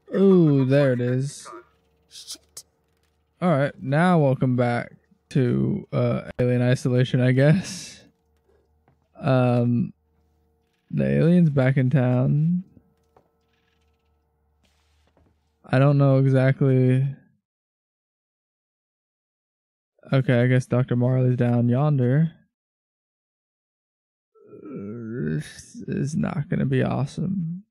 Ooh, there it is. Shit. Alright, now welcome back to Alien Isolation, I guess. The alien's back in town. I don't know exactly. Okay, I guess Dr. Marley's down yonder. This is not gonna be awesome.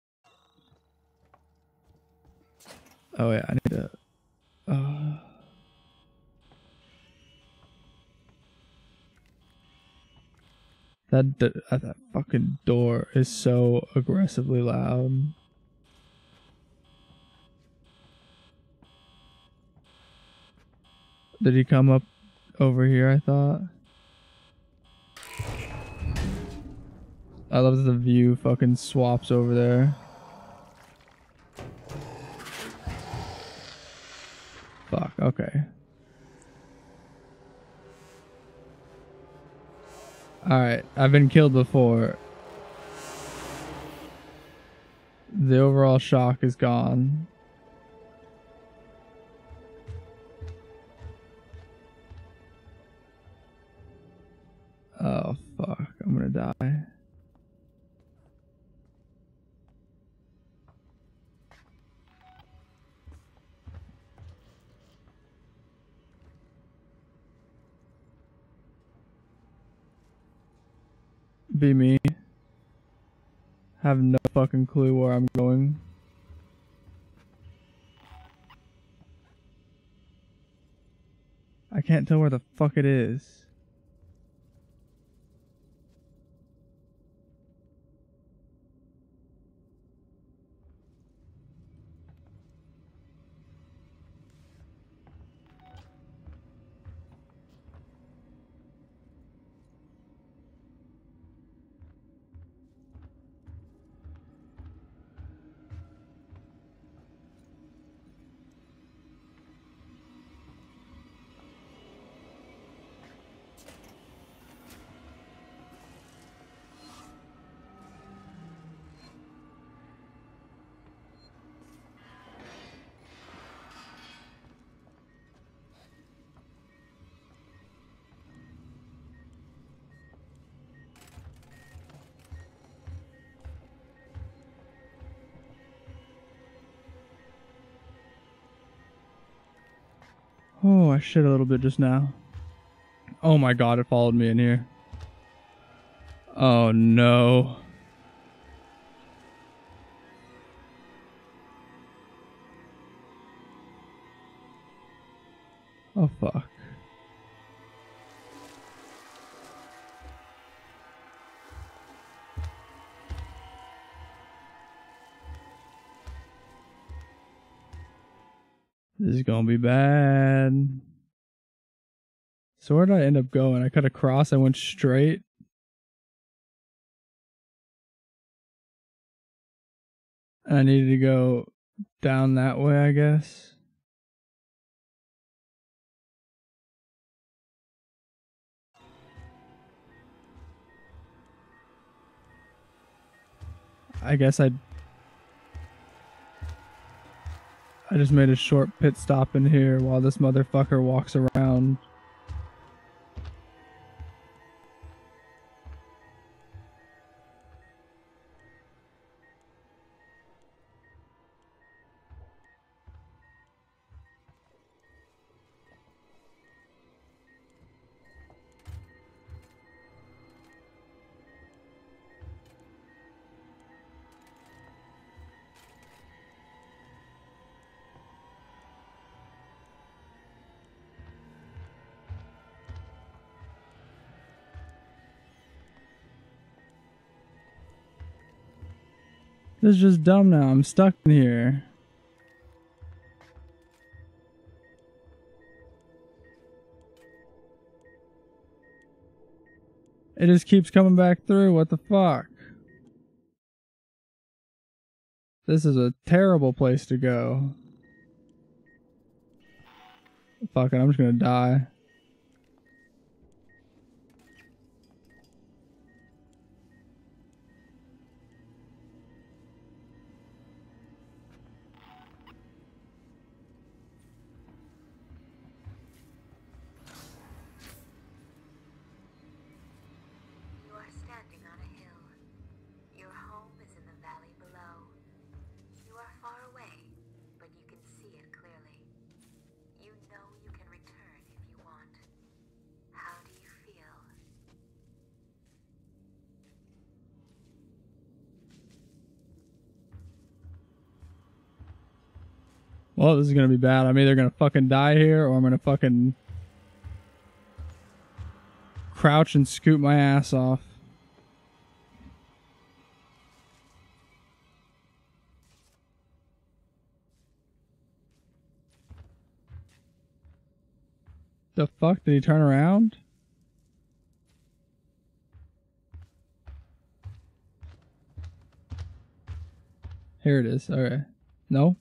Oh yeah, I need to. That fucking door is so aggressively loud. Did he come up over here, I thought? I love that the view fucking swaps over there. Fuck, okay. Alright, I've been killed before. The overall shock is gone. Oh fuck, I'm gonna die. Be me. Have no fucking clue where I'm going. I can't tell where the fuck it is. Oh, I shit a little bit just now. Oh my god, it followed me in here. Oh no. Oh fuck. This is gonna be bad. So where did I end up going? I cut across, I went straight. And I needed to go down that way, I guess. I guess I just made a short pit stop in here while this motherfucker walks around. This is just dumb now. I'm stuck in here. It just keeps coming back through. What the fuck? This is a terrible place to go. Fuck it, I'm just gonna die. Well, this is gonna be bad. I'm either gonna fucking die here or I'm gonna fucking crouch and scoot my ass off. The fuck? Did he turn around? Here it is. Okay. No?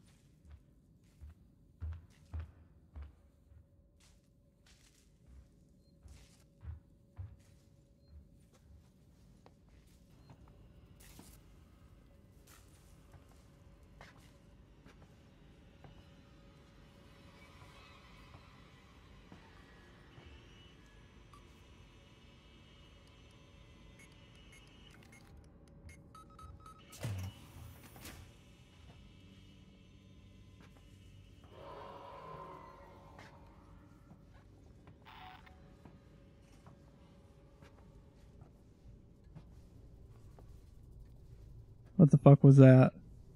What the fuck was that?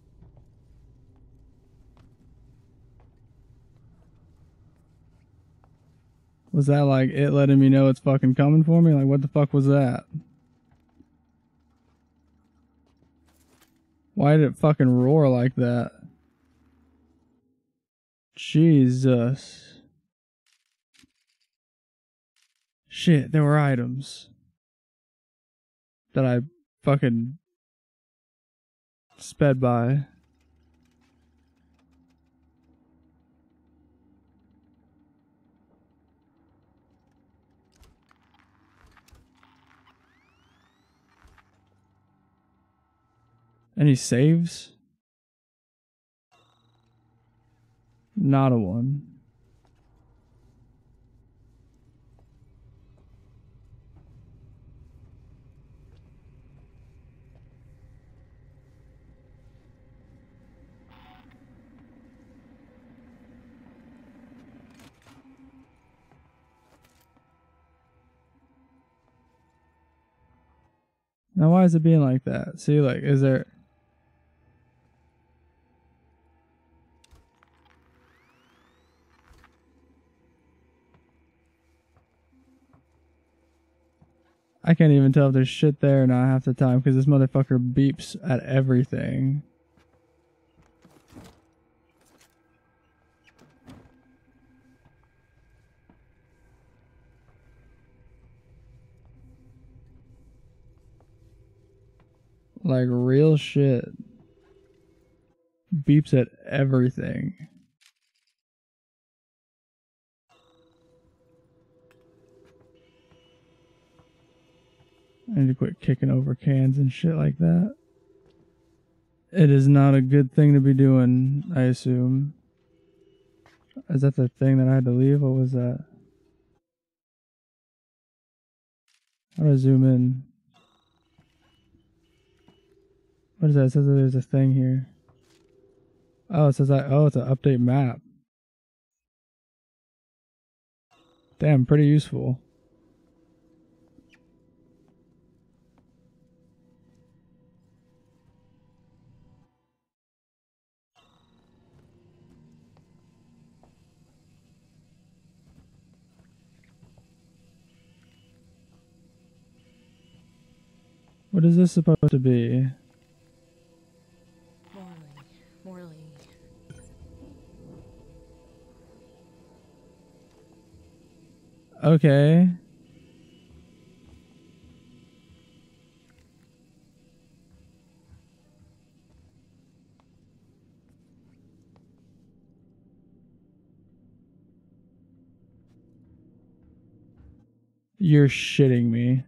Was that like it letting me know it's fucking coming for me? Like, what the fuck was that? Why did it fucking roar like that? Jesus. Shit, there were items that I fucking sped by. Any saves? Not a one. Now why is it being like that? See, like, is there... I can't even tell if there's shit there or not half the time because this motherfucker beeps at everything. Like real shit. Beeps at everything. I need to quit kicking over cans and shit like that. It is not a good thing to be doing, I assume. Is that the thing that I had to leave? What was that? How do I zoom in? What is that? It says that there's a thing here. Oh, it says that. Oh, it's an update map. Damn, pretty useful. What is this supposed to be? Morley. Okay. You're shitting me.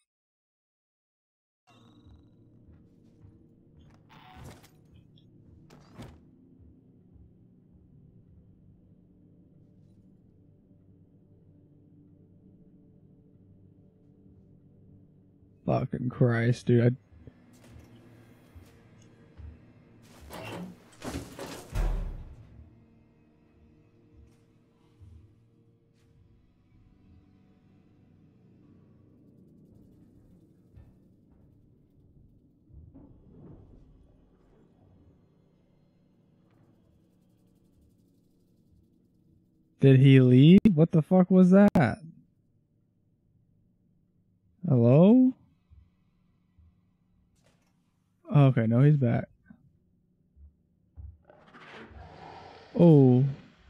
Fucking Christ, dude. Did he leave? What the fuck was that? Hello? Okay, no, he's back. Oh.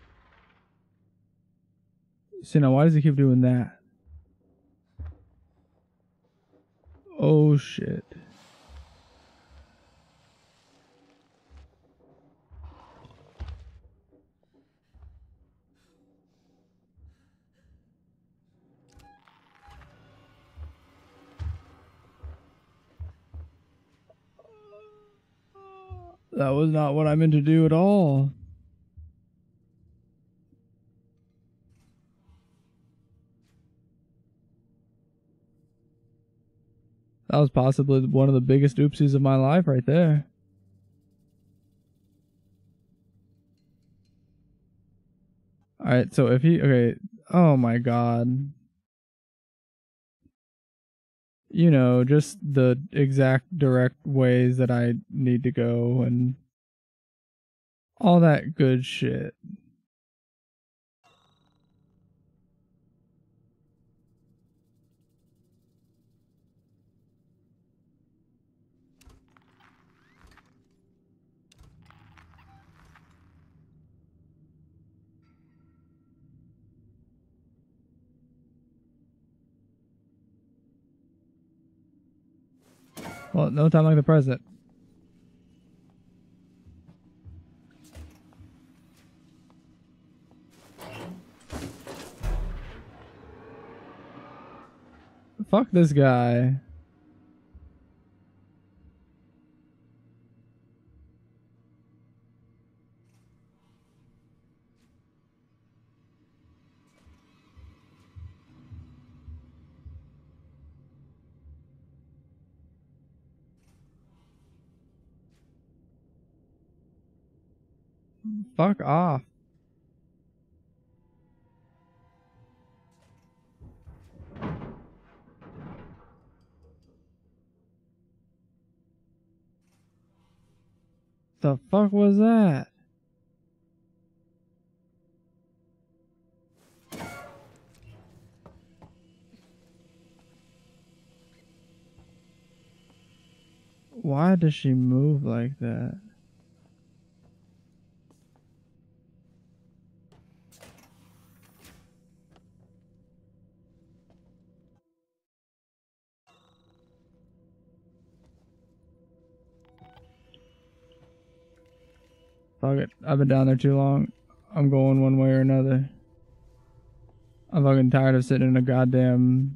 See, now why does he keep doing that? Oh, shit. That was not what I meant to do at all. That was possibly one of the biggest oopsies of my life right there. Alright, so if he... Okay. Oh my god. You know, just the exact direct ways that I need to go and all that good shit. Well, no time like the present. Fuck this guy. Fuck off. The fuck was that? Why does she move like that? Fuck it. I've been down there too long. I'm going one way or another. I'm fucking tired of sitting in a goddamn...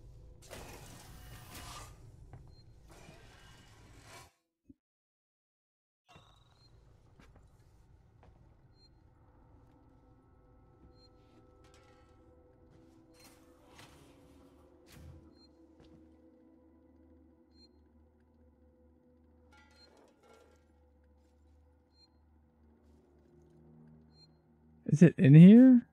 Is it in here?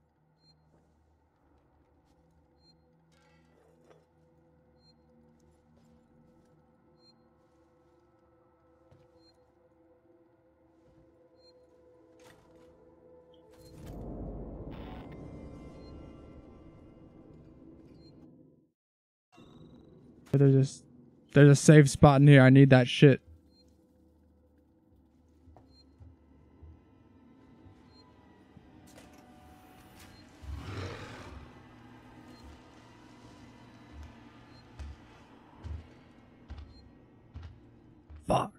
There's a safe spot in here. I need that shit. Fuck.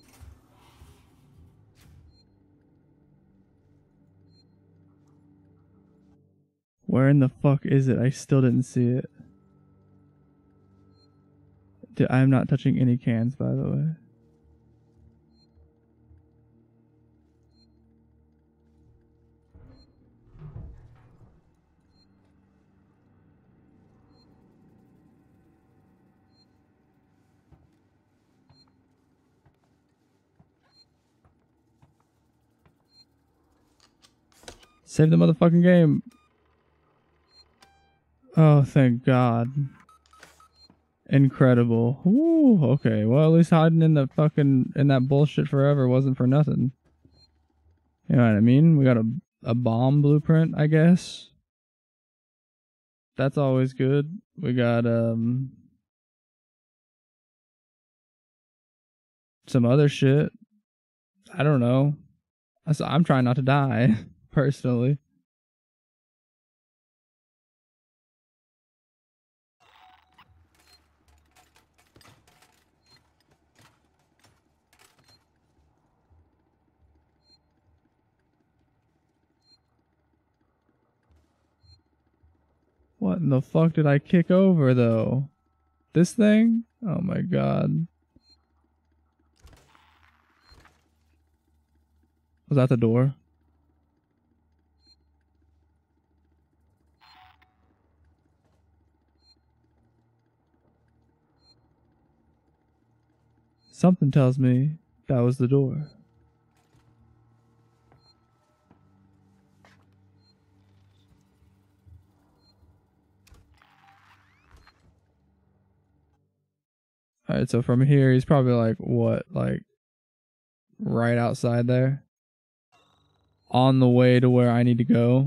Where in the fuck is it? I still didn't see it. I am not touching any cans, by the way. Save the motherfucking game. Oh, thank God. Incredible. Ooh, okay. Well, at least hiding in the fucking in that bullshit forever wasn't for nothing. You know what I mean? We got a bomb blueprint, I guess. That's always good. We got some other shit. I don't know. I'm trying not to die, personally. What in the fuck did I kick over, though? This thing? Oh my god. Was that the door? Something tells me that was the door. Alright, so from here, he's probably like, what? Like, right outside there? On the way to where I need to go?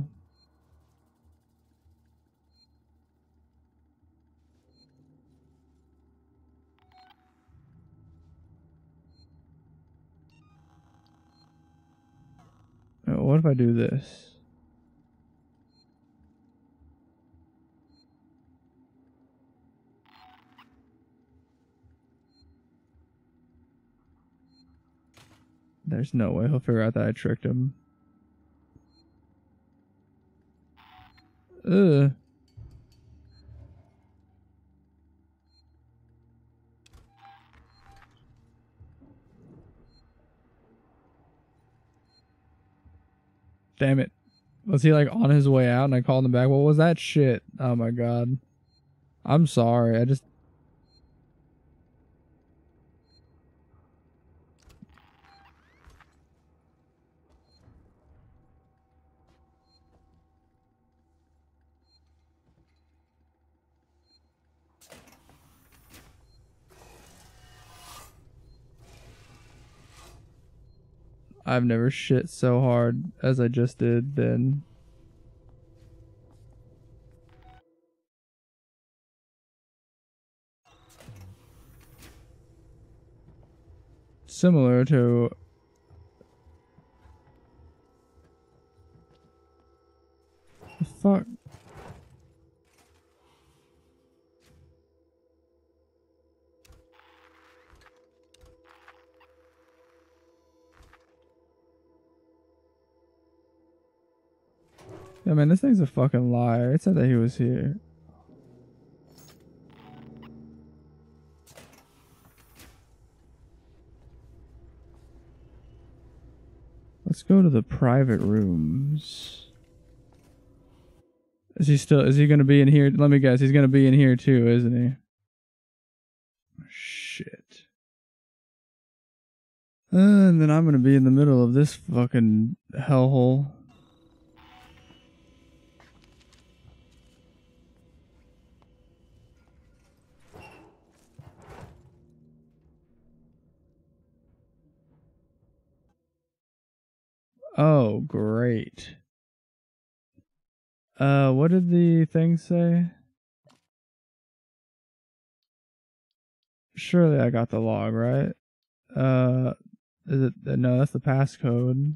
What if I do this? There's no way he'll figure out that I tricked him. Ugh. Damn it. Was he like on his way out and I called him back? What was that shit? Oh my god. I'm sorry. I've never shit so hard as I just did then. Similar to... The fuck? Yeah, man, this thing's a fucking liar. It said that he was here. Let's go to the private rooms. Is he gonna be in here? Let me guess, he's gonna be in here too, isn't he? Shit. And then I'm gonna be in the middle of this fucking hellhole. Oh, great. What did the thing say? Surely I got the log, right? Is it? No, that's the passcode.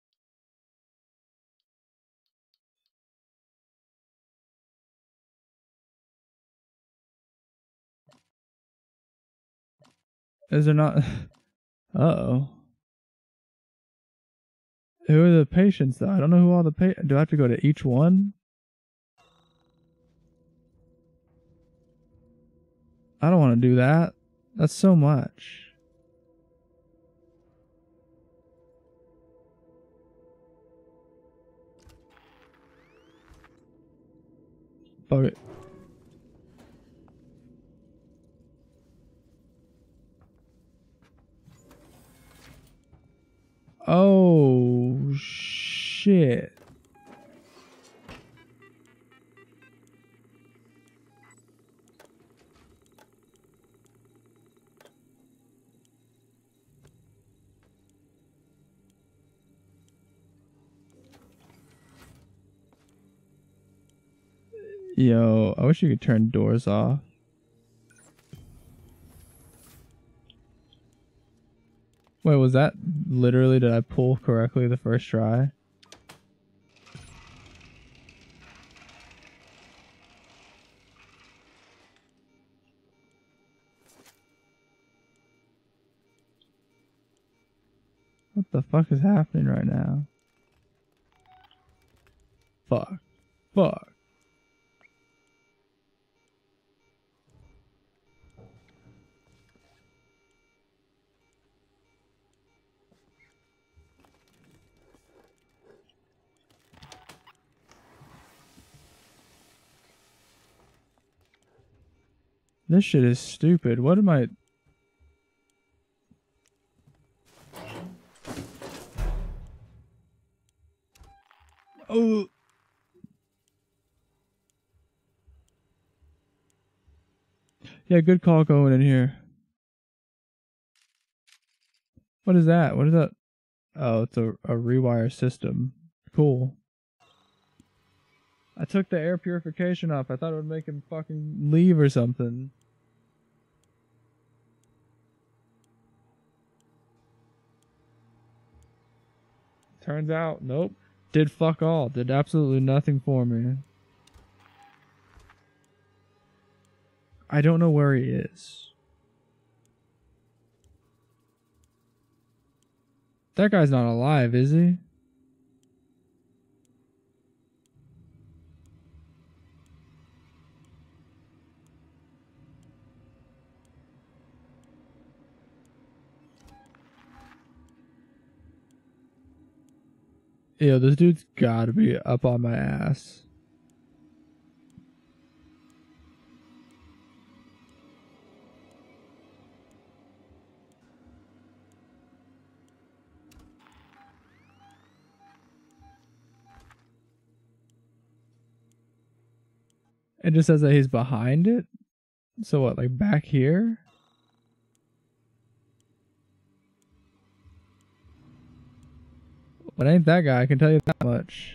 Is there not? Uh-oh. Who are the patients, though? I don't know who all the do I have to go to each one? I don't want to do that. That's so much. Fuck it. Oh, shit. Yo, I wish you could turn doors off. Wait, was that literally, did I pull correctly the first try? What the fuck is happening right now? Fuck. Fuck. This shit is stupid. What am I... Oh. Yeah, good call going in here. What is that? What is that? Oh, it's a rewire system. Cool. I took the air purification off. I thought it would make him fucking leave or something. Turns out, nope. Did fuck all. Did absolutely nothing for me. I don't know where he is. That guy's not alive, is he? Yo, this dude's gotta be up on my ass. It just says that he's behind it? So what, like back here? But ain't that guy, I can tell you that much.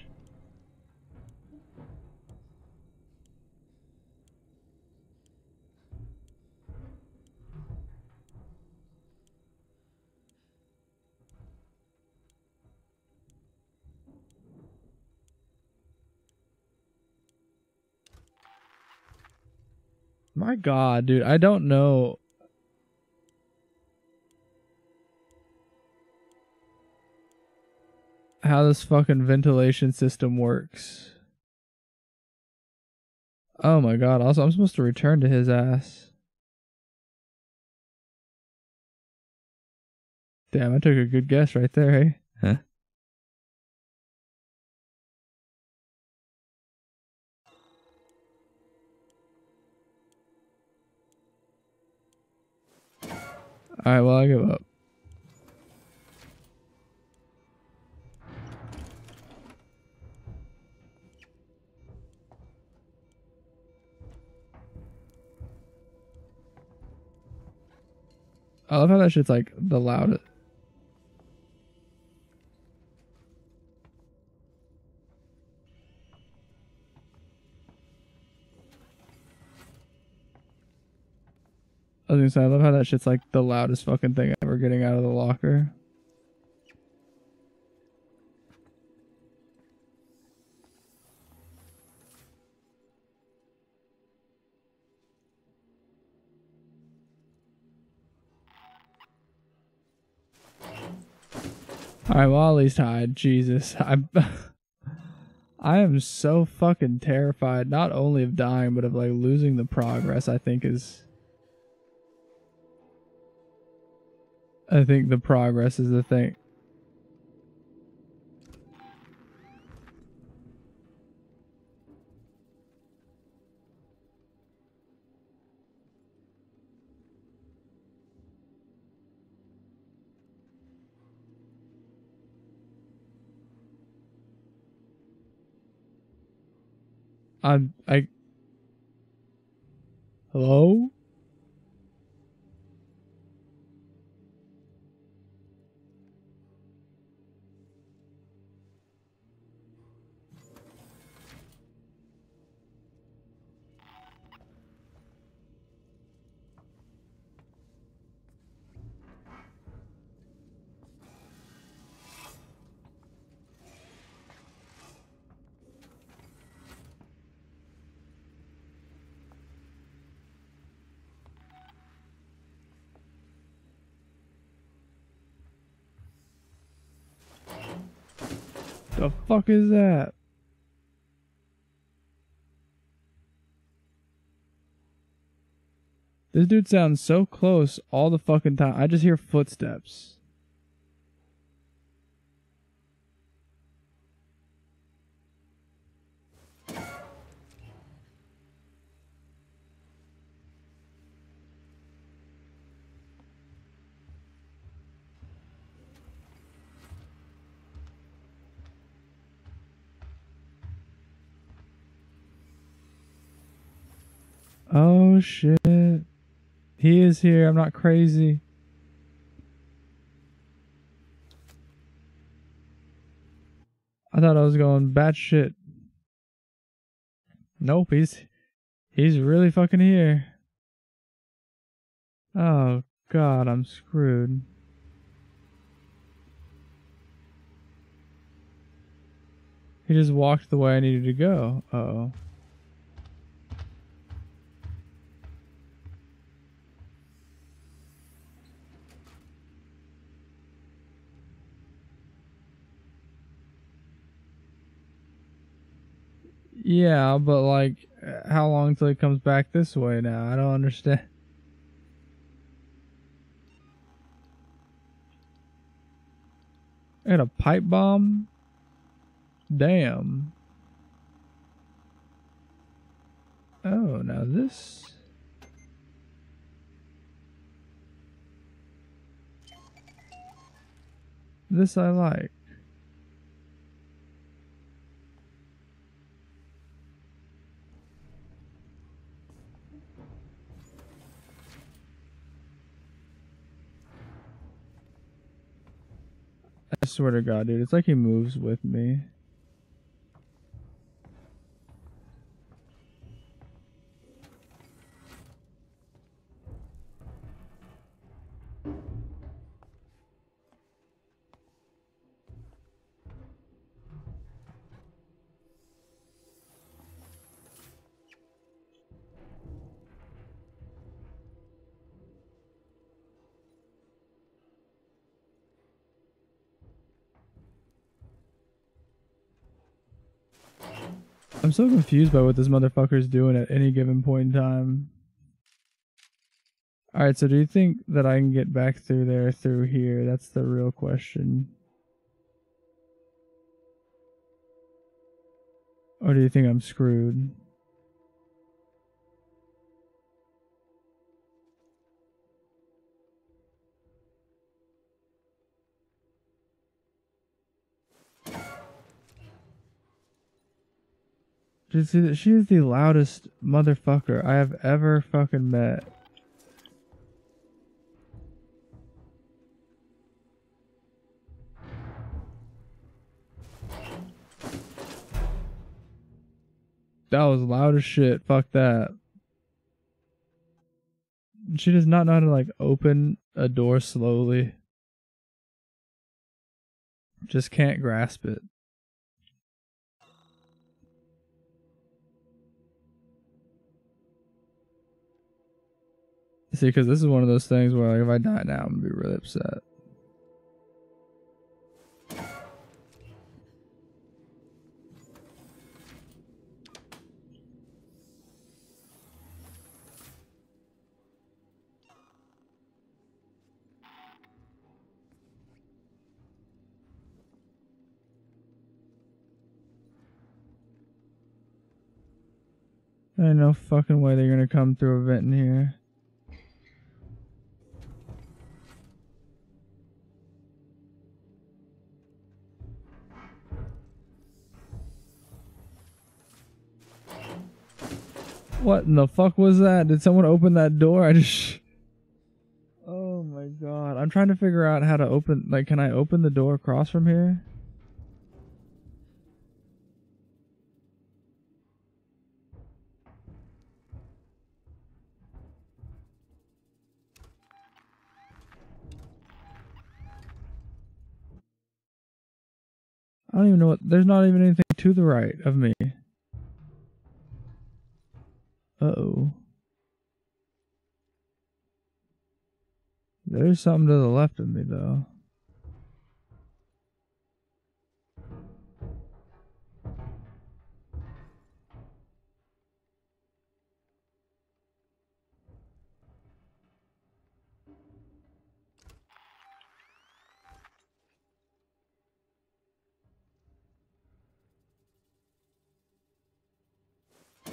My God, dude, I don't know. How this fucking ventilation system works. Oh my God, also I'm supposed to return to his ass. Damn, I took a good guess right there, hey? Huh? Alright, well, I give up. I love how that shit's like the loudest. I was gonna say, I love how that shit's like the loudest fucking thing ever getting out of the locker. Alright, well, at least hide. Jesus. I am so fucking terrified, not only of dying, but of like losing the progress. I think the progress is the thing. Hello? The fuck is that? This dude sounds so close all the fucking time. I just hear footsteps. Oh shit. He is here. I'm not crazy. I thought I was going batshit. Nope, he's really fucking here. Oh god, I'm screwed. He just walked the way I needed to go. Uh-oh. Yeah, but like, how long till he comes back this way now? I don't understand. I got a pipe bomb? Damn. Oh, now this... This I like. I swear to God, dude, it's like he moves with me. I'm so confused by what this motherfucker's doing at any given point in time. Alright, so do you think that I can get back through there through here? That's the real question. Or do you think I'm screwed? Did you see that? She is the loudest motherfucker I have ever fucking met. That was loud as shit. Fuck that. She does not know how to like open a door slowly. Just can't grasp it. See, because this is one of those things where like, if I die now, I'm gonna be really upset. There ain't no fucking way they're gonna come through a vent in here. What in the fuck was that? Did someone open that door? Oh my god. I'm trying to figure out how to open... Like, can I open the door across from here? I don't even know what... There's not even anything to the right of me. Uh-oh. There's something to the left of me, though.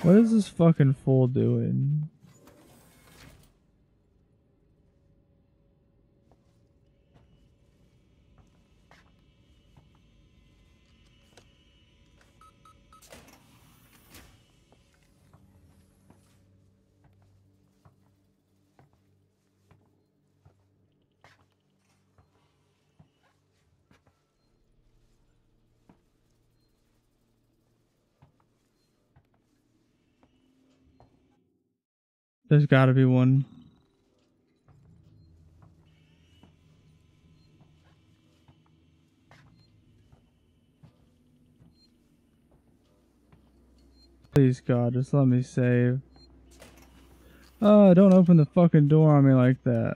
What is this fucking fool doing? There's gotta be one. Please God, just let me save. Oh, don't open the fucking door on me like that.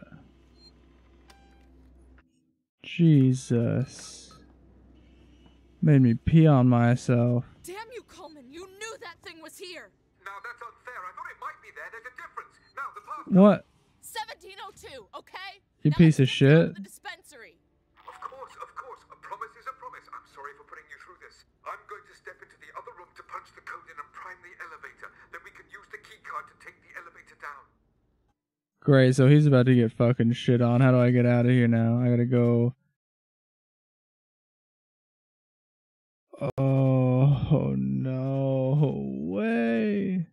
Jesus. Made me pee on myself. Damn you, Coleman! You knew that thing was here! Now that's unfair. I thought it might be there. There's a difference. Now the path. What? 1702, okay? You Now piece of let's get down shit. to the dispensary. Of course, of course. A promise is a promise. I'm sorry for putting you through this. I'm going to step into the other room to punch the code in and prime the elevator. Then we can use the key card to take the elevator down. Great, so he's about to get fucking shit on. How do I get out of here now? I gotta go. Oh, no way.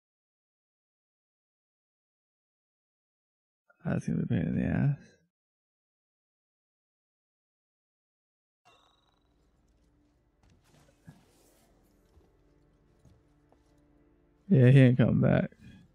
That's gonna be a pain in the ass. Yeah, he ain't coming back.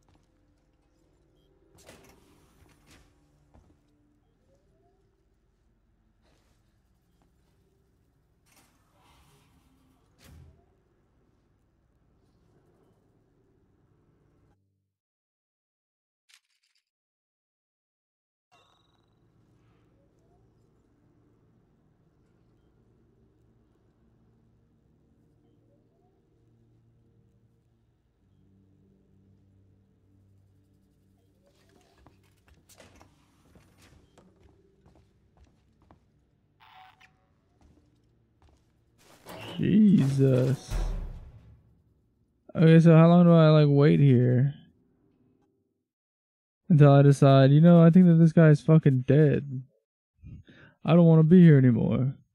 Jesus. Okay, so how long do I like wait here? Until I decide, you know, I think that this guy is fucking dead. I don't want to be here anymore.